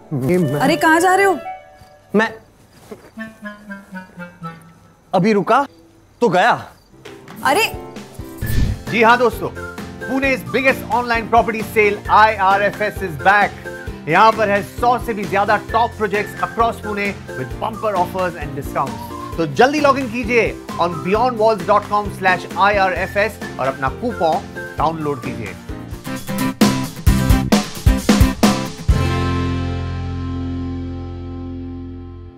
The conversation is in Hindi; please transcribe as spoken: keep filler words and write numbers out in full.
अरे कहाँ जा रहे हो? मैं अभी रुका तो गया। अरे जी हाँ दोस्तों, Pune biggest online property sale I R F S is back. यहाँ पर है सौ से भी ज्यादा top projects across Pune with bumper offers and discounts. तो जल्दी लॉग इन कीजिए on beyond walls dot com slash I R F S और अपना कूपन डाउनलोड कीजिए।